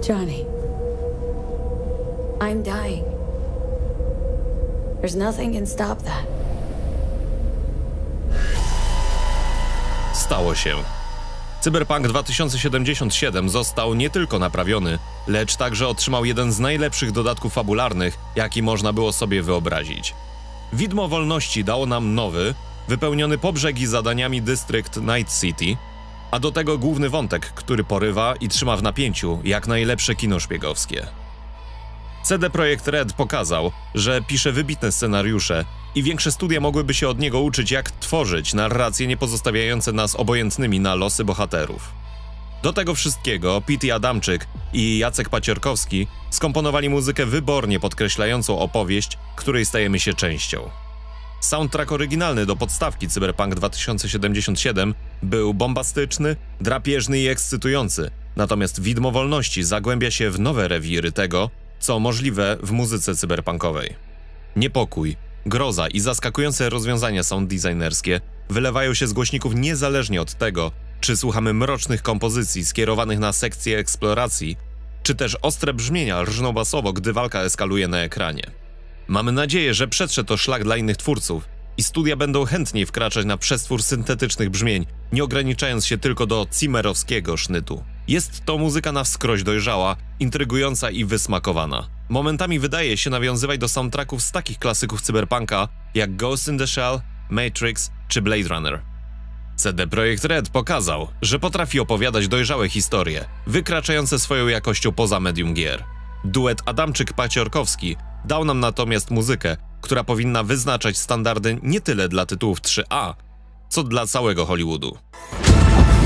Johnny, I'm dying. There's nothing can stop that. Stało się. Cyberpunk 2077 został nie tylko naprawiony, lecz także otrzymał jeden z najlepszych dodatków fabularnych, jaki można było sobie wyobrazić. Widmo Wolności dało nam nowy, wypełniony po brzegi zadaniami dystrykt Night City, a do tego główny wątek, który porywa i trzyma w napięciu jak najlepsze kino szpiegowskie. CD Projekt Red pokazał, że pisze wybitne scenariusze i większe studia mogłyby się od niego uczyć, jak tworzyć narracje nie pozostawiające nas obojętnymi na losy bohaterów. Do tego wszystkiego P.T. Adamczyk i Jacek Paciorkowski skomponowali muzykę wybornie podkreślającą opowieść, której stajemy się częścią. Soundtrack oryginalny do podstawki Cyberpunk 2077 był bombastyczny, drapieżny i ekscytujący, natomiast Widmo Wolności zagłębia się w nowe rewiry tego, co możliwe w muzyce cyberpunkowej. Niepokój, groza i zaskakujące rozwiązania sounddesignerskie wylewają się z głośników niezależnie od tego, czy słuchamy mrocznych kompozycji skierowanych na sekcję eksploracji, czy też ostre brzmienia rżną basowo, gdy walka eskaluje na ekranie. Mamy nadzieję, że przetrze to szlak dla innych twórców i studia będą chętniej wkraczać na przestwór syntetycznych brzmień, nie ograniczając się tylko do zimmerowskiego sznytu. Jest to muzyka na wskroś dojrzała, intrygująca i wysmakowana. Momentami wydaje się nawiązywać do soundtracków z takich klasyków cyberpunka jak Ghost in the Shell, Matrix czy Blade Runner. CD Projekt Red pokazał, że potrafi opowiadać dojrzałe historie, wykraczające swoją jakością poza medium gier. Duet Adamczyk-Paciorkowski dał nam natomiast muzykę, która powinna wyznaczać standardy nie tyle dla tytułów AAA, co dla całego Hollywoodu.